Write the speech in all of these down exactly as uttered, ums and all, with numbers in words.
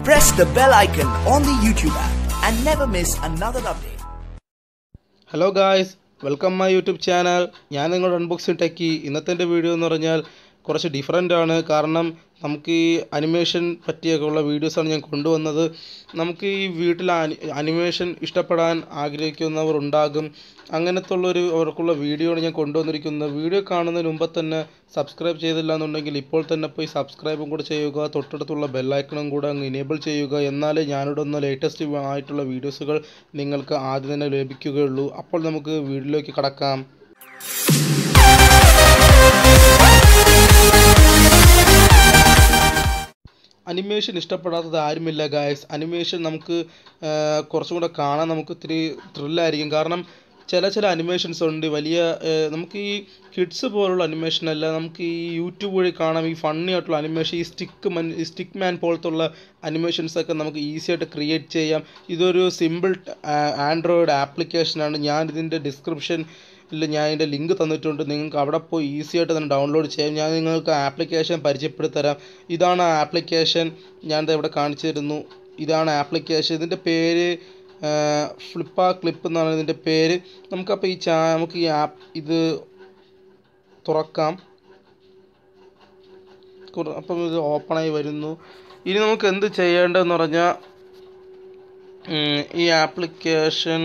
press the bell icon on the YouTube app and never miss another update. Hello guys, welcome my YouTube channel. ഞാൻ നിങ്ങളുടെ unboxing techie. ഇന്നത്തെ video എന്ന് പറഞ്ഞാൽ കുറച്ച് different ആണ്. കാരണം നമുക്ക് ഈ അനിമേഷൻ പറ്റിയൊക്കെയുള്ള വീഡിയോസാണ് ഞാൻ കൊണ്ടുവന്നത്. നമുക്ക് ഈ വീട്ടിൽ അനിമേഷൻ ഇഷ്ടപ്പെടാൻ ആഗ്രഹിക്കുന്നവർ ഉണ്ടാകും. അങ്ങനത്തെ ഉള്ളൊരു അവർക്കുള്ള വീഡിയോ ആണ് ഞാൻ കൊണ്ടുവന്നിരിക്കുന്നത്. വീഡിയോ കാണുന്നതിന് മുമ്പ് തന്നെ സബ്സ്ക്രൈബ് ചെയ്തില്ല എന്നുണ്ടെങ്കിൽ ഇപ്പോൾ തന്നെ പോയി സബ്സ്ക്രൈബും കൂടെ ചെയ്യുക. തൊട്ടടുത്തുള്ള ബെല്ലൈക്കണും കൂടെ അങ്ങ് ഇനേബിൾ ചെയ്യുക. എന്നാലേ ഞാനിടുന്ന ലേറ്റസ്റ്റ് ആയിട്ടുള്ള വീഡിയോസുകൾ നിങ്ങൾക്ക് ആദ്യം തന്നെ ലഭിക്കുകയുള്ളൂ. അപ്പോൾ നമുക്ക് വീഡിയോയിലേക്ക് കടക്കാം. അനിമേഷൻ ഇഷ്ടപ്പെടാത്തത് ആരുമില്ല ഗായ്സ്. അനിമേഷൻ നമുക്ക് കുറച്ചും കൂടെ കാണാൻ നമുക്ക് ഇത്തിരി ത്രില്ലായിരിക്കും. കാരണം ചില ചില അനിമേഷൻസ് ഉണ്ട് വലിയ നമുക്ക് ഈ കിഡ്സ് പോലുള്ള അനിമേഷൻ അല്ല, നമുക്ക് ഈ യൂട്യൂബ് വഴി കാണാം. ഈ ഫണ്ണി ആയിട്ടുള്ള അനിമേഷൻ, ഈ സ്റ്റിക്ക് മൻ ഈ സ്റ്റിക്ക് മാൻ പോലത്തുള്ള അനിമേഷൻസൊക്കെ നമുക്ക് ഈസി ആയിട്ട് ക്രിയേറ്റ് ചെയ്യാം. ഇതൊരു സിമ്പിൾ ആൻഡ്രോയിഡ് ആപ്ലിക്കേഷനാണ്. ഞാനിതിൻ്റെ ഡിസ്ക്രിപ്ഷൻ ഇല്ല ഞാൻ ഇതിൻ്റെ ലിങ്ക് തന്നിട്ടുണ്ട്. നിങ്ങൾക്ക് അവിടെ പോയി ഈസി ആയിട്ട് തന്നെ ഡൗൺലോഡ് ചെയ്യാം. ഞാൻ നിങ്ങൾക്ക് ആപ്ലിക്കേഷൻ പരിചയപ്പെടുത്തരാം. ഇതാണ് ആ ആപ്ലിക്കേഷൻ. ഞാനിത് ഇവിടെ കാണിച്ചു തരുന്നു. ഇതാണ് ആപ്ലിക്കേഷൻ. ഇതിൻ്റെ പേര് ഫ്ലിപ്പ ക്ലിപ്പ് എന്നാണ് ഇതിൻ്റെ പേര്. നമുക്കപ്പോൾ ഈ ചാ നമുക്ക് ഈ ആപ്പ് ഇത് തുറക്കാം. അപ്പം ഇത് ഓപ്പണായി വരുന്നു. ഇനി നമുക്ക് എന്ത് ചെയ്യേണ്ടതെന്ന് പറഞ്ഞാൽ ഈ ആപ്ലിക്കേഷൻ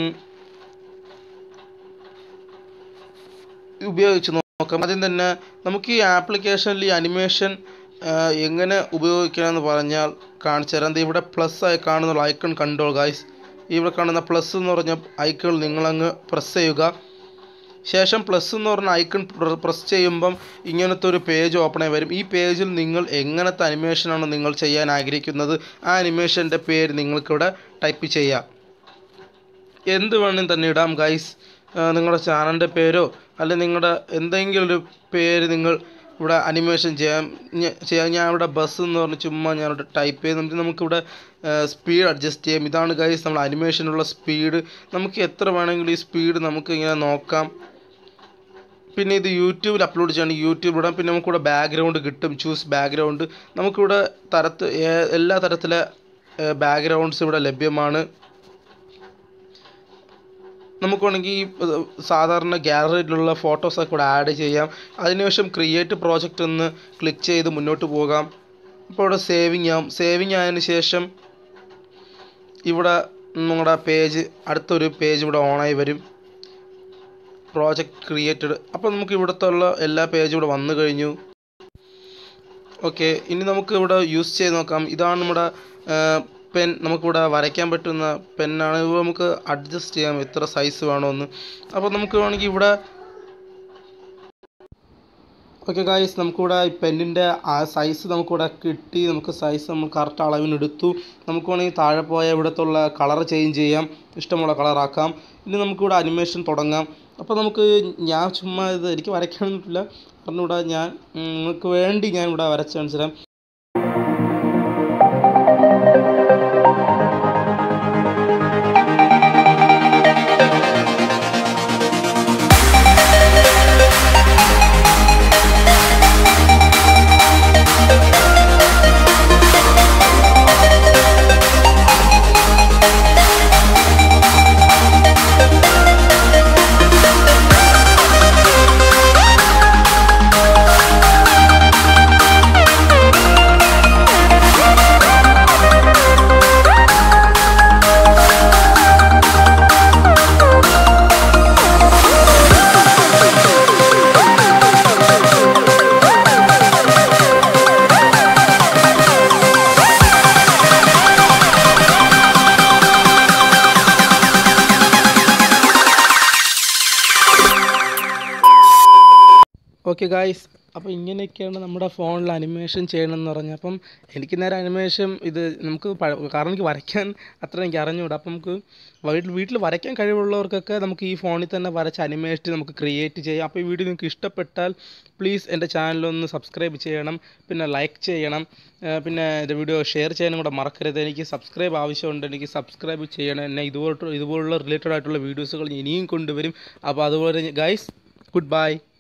ഉപയോഗിച്ച് നോക്കാം. ആദ്യം തന്നെ നമുക്ക് ഈ ആപ്ലിക്കേഷനിൽ ഈ അനിമേഷൻ എങ്ങനെ ഉപയോഗിക്കണമെന്ന് പറഞ്ഞാൽ കാണിച്ചു തരാം. ഇവിടെ പ്ലസ് ആയി കാണുന്ന ഐക്കൺ കണ്ടോ ഗൈസ്. ഇവിടെ കാണുന്ന പ്ലസ് എന്ന് പറഞ്ഞ ഐക്കൺ നിങ്ങളങ്ങ് പ്രസ് ചെയ്യുക. ശേഷം പ്ലസ് എന്ന് പറഞ്ഞ ഐക്കൺ പ്രസ് ചെയ്യുമ്പം ഇങ്ങനത്തെ ഒരു പേജ് ഓപ്പണായി വരും. ഈ പേജിൽ നിങ്ങൾ എങ്ങനത്തെ അനിമേഷനാണ് നിങ്ങൾ ചെയ്യാൻ ആഗ്രഹിക്കുന്നത് ആ അനിമേഷൻ്റെ പേര് നിങ്ങൾക്കിവിടെ ടൈപ്പ് ചെയ്യാം. എന്ത് വേണമെങ്കിൽ തന്നെ ഇടാം ഗൈസ്. നിങ്ങളുടെ ചാനലിൻ്റെ പേരോ അല്ലെങ്കിൽ നിങ്ങളുടെ എന്തെങ്കിലും ഒരു പേര് നിങ്ങൾ ഇവിടെ അനിമേഷൻ ചെയ്യാം ചെയ്യാം ഞാൻ ഇവിടെ ബസ് എന്ന് പറഞ്ഞ് ചുമ്മാ ഞാനിവിടെ ടൈപ്പ് ചെയ്ത് നമുക്ക് നമുക്കിവിടെ സ്പീഡ് അഡ്ജസ്റ്റ് ചെയ്യാം. ഇതാണ് ഗൈസ് നമ്മൾ അനിമേഷനുള്ള സ്പീഡ്. നമുക്ക് എത്ര വേണമെങ്കിലും ഈ സ്പീഡ് നമുക്ക് ഇങ്ങനെ നോക്കാം. പിന്നെ ഇത് യൂട്യൂബിൽ അപ്ലോഡ് ചെയ്യണം. യൂട്യൂബ് ഇടാം. പിന്നെ നമുക്കിവിടെ ബാക്ക്ഗ്രൗണ്ട് കിട്ടും. Choose background. നമുക്കിവിടെ തരത്ത് എല്ലാ തരത്തിലെ ബാക്ക്ഗ്രൗണ്ട്സ് ഇവിടെ ലഭ്യമാണ്. നമുക്ക് വേണമെങ്കിൽ ഈ സാധാരണ ഗാലറിയിലുള്ള ഫോട്ടോസൊക്കെ ഇവിടെ ആഡ് ചെയ്യാം. അതിനുശേഷം ക്രിയേറ്റ് പ്രോജക്റ്റ് എന്ന് ക്ലിക്ക് ചെയ്ത് മുന്നോട്ട് പോകാം. ഇപ്പോൾ ഇവിടെ സേവിങ് ആവും. സേവിങ് ആയതിനു ശേഷം ഇവിടെ നിങ്ങളുടെ പേജ് അടുത്തൊരു പേജ് ഇവിടെ ഓണായി വരും. Project created. അപ്പോൾ നമുക്ക് ഇവിടുത്തെ ഉള്ള എല്ലാ പേജും ഇവിടെ വന്നു കഴിഞ്ഞു. ഓക്കെ, ഇനി നമുക്ക് ഇവിടെ യൂസ് ചെയ്ത് നോക്കാം. ഇതാണ് നമ്മുടെ പെൻ. നമുക്കിവിടെ വരയ്ക്കാൻ പറ്റുന്ന പെന്നാണ്. ഇത് നമുക്ക് അഡ്ജസ്റ്റ് ചെയ്യാം എത്ര സൈസ് വേണമെന്ന്. അപ്പോൾ നമുക്ക് വേണമെങ്കിൽ ഇവിടെ ഓക്കെ ഗായ്സ് നമുക്കിവിടെ ഈ പെന്നിൻ്റെ ആ സൈസ് നമുക്കിവിടെ കിട്ടി. നമുക്ക് സൈസ് നമ്മൾ കറക്റ്റ് അളവിനെടുത്തു. നമുക്ക് വേണമെങ്കിൽ താഴെ പോയാൽ ഇവിടത്തുള്ള കളർ ചേഞ്ച് ചെയ്യാം. ഇഷ്ടമുള്ള കളറാക്കാം. ഇനി നമുക്കിവിടെ അനിമേഷൻ തുടങ്ങാം. അപ്പോൾ നമുക്ക് ഞാൻ ചുമ്മാ ഇത് എനിക്ക് വരയ്ക്കാനൊന്നുമില്ല. പറഞ്ഞിവിടെ ഞാൻ നിങ്ങൾക്ക് വേണ്ടി ഞാൻ ഇവിടെ വരച്ച് കാണിച്ചു തരാം. ഓക്കെ ഗായ്സ്, അപ്പോൾ ഇങ്ങനെയൊക്കെയാണ് നമ്മുടെ ഫോണിൽ അനിമേഷൻ ചെയ്യണമെന്ന് പറഞ്ഞാൽ. അപ്പം എനിക്ക് നേരെ അനിമേഷൻ ഇത് നമുക്ക് കാരണം എനിക്ക് വരയ്ക്കാൻ അത്ര എനിക്ക് അറിഞ്ഞുകൂടാ. അപ്പം നമുക്ക് വീട്ടിൽ വീട്ടിൽ വരയ്ക്കാൻ കഴിവുള്ളവർക്കൊക്കെ നമുക്ക് ഈ ഫോണിൽ തന്നെ വരച്ച് അനിമേഷൻ നമുക്ക് ക്രിയേറ്റ് ചെയ്യാം. അപ്പോൾ ഈ വീഡിയോ നിങ്ങൾക്ക് ഇഷ്ടപ്പെട്ടാൽ പ്ലീസ് എൻ്റെ ചാനലൊന്ന് സബ്സ്ക്രൈബ് ചെയ്യണം, പിന്നെ ലൈക്ക് ചെയ്യണം, പിന്നെ എൻ്റെ വീഡിയോ ഷെയർ ചെയ്യാനും കൂടെ മറക്കരുത്. എനിക്ക് സബ്സ്ക്രൈബ് ആവശ്യമുണ്ട്. എനിക്ക് സബ്സ്ക്രൈബ് ചെയ്യണം. എന്നെ ഇതുപോലുള്ള ഇതുപോലുള്ള റിലേറ്റഡ് ആയിട്ടുള്ള വീഡിയോസുകൾ ഇനിയും കൊണ്ടുവരും. അപ്പോൾ അതുപോലെ ഗൈസ്, ഗുഡ് ബൈ.